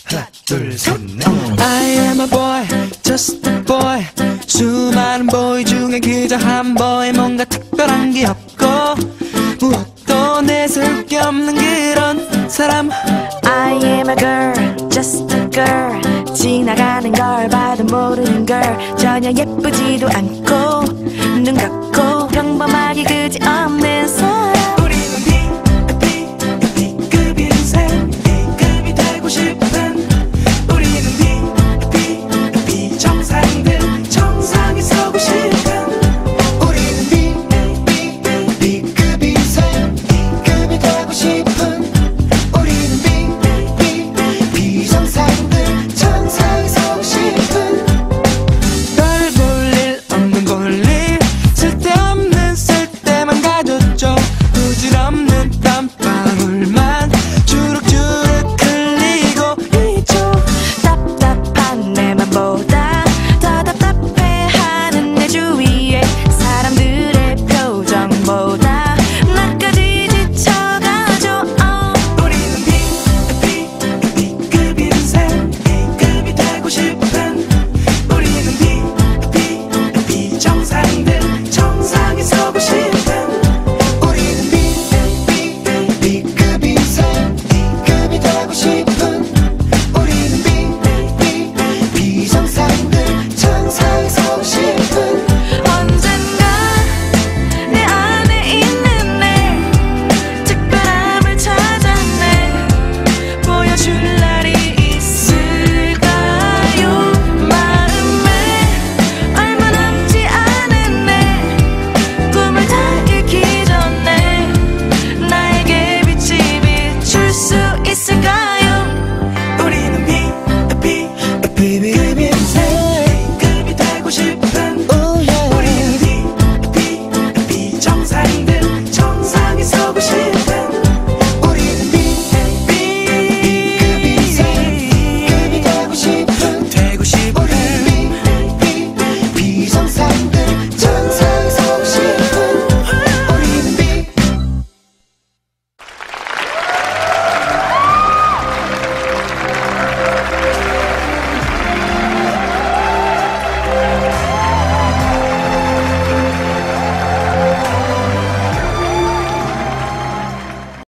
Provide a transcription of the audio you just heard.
하나 둘 셋 넷. I am a boy, just a boy. 수많은 boy 중에 그저 한 boy. 뭔가 특별한 게 없고 무엇도 내세울 게 없는 그런 사람. I am a girl, just a girl. 지나가는 걸 봐도 모르는 걸. 전혀 예쁘지도 않고 눈 감고